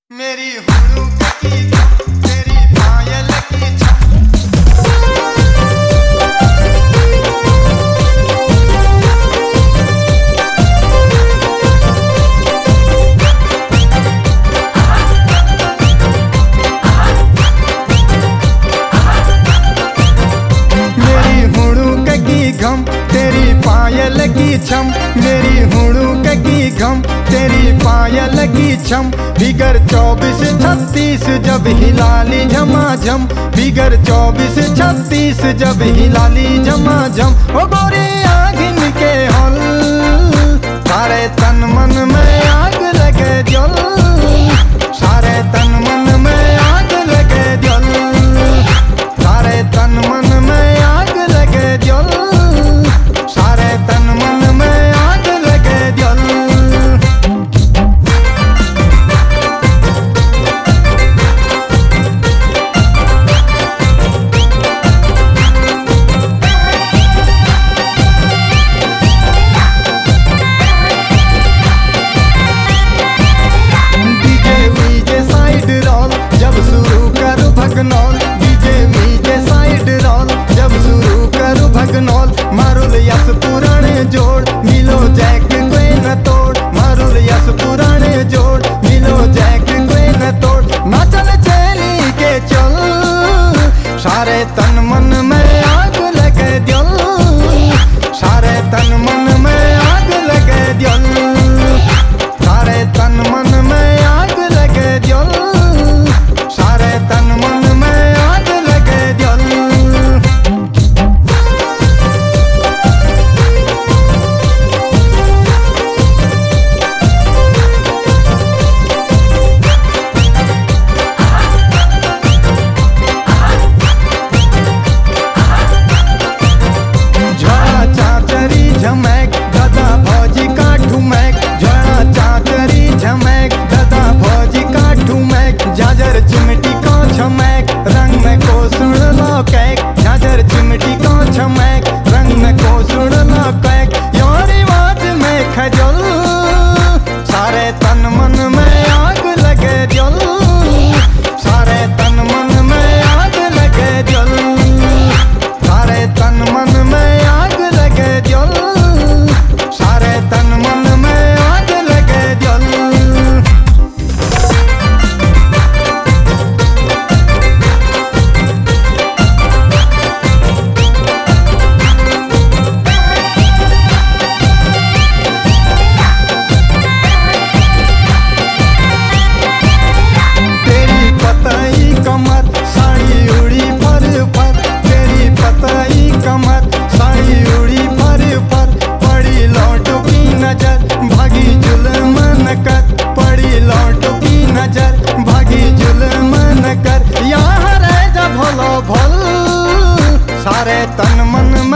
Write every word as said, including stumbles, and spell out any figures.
मेरी हुड़ूक की धम, तेरी पायल की छम। मेरी हुड़ूक की घम, तेरी पायल की छम। मेरी हुड़ूक की घम, तेरी पायल की छम। बिगर चौबीस छत्तीस जब हिलाली झमाझम, बिगर चौबीस छत्तीस जब हिलाली झमाझम। ओ गोरी आगिन के हल, सारे तन मन में आग लगे जल, सारे तन मन में आग लगे जल, सारे तन मन में आग लगे जल, सारे तन मन में आग लगे जल। मारुल यस पुराने जोड़, मिलो जैक कोई न तोड़। मारुल यस पुराने जोड़, मिलो जैक कोई न तोड़। ना चल चली के चल, सारे तन मन में आग लगे दिल, सारे तन मन में आग लगे दिल, सारे तन मन में आग लगे दिल, सारे तन मन में आग लगे दिल। झमैक दादा भौजी का ठुमैक, झड़ा चाचरी झमैक दादा भौजी का ठुमैक। झांझर चिमटी का झमैक, रंग में को सुन लो कैक। झांझर चिमटी का झमैक, रंग में को सुन लो कैक। यार रिवाज में खजल, सारे तन मन में आग लगे जल, सारे तन मन में आग लगे जल, सारे तन मन में आग लगे जल, सारे तन मन में आग लगे जल। तेरी पतई कमर, साड़ी उड़ी फर फर। तेरी पतई कमर, साड़ी उड़ी फर फर। पड़ी लौटों की नजर, भागी जुल्म न कर। पड़ी लौटों की नजर, भागी जुल्म न कर। यहाँ रह जा भलो भल, सारे तन मन में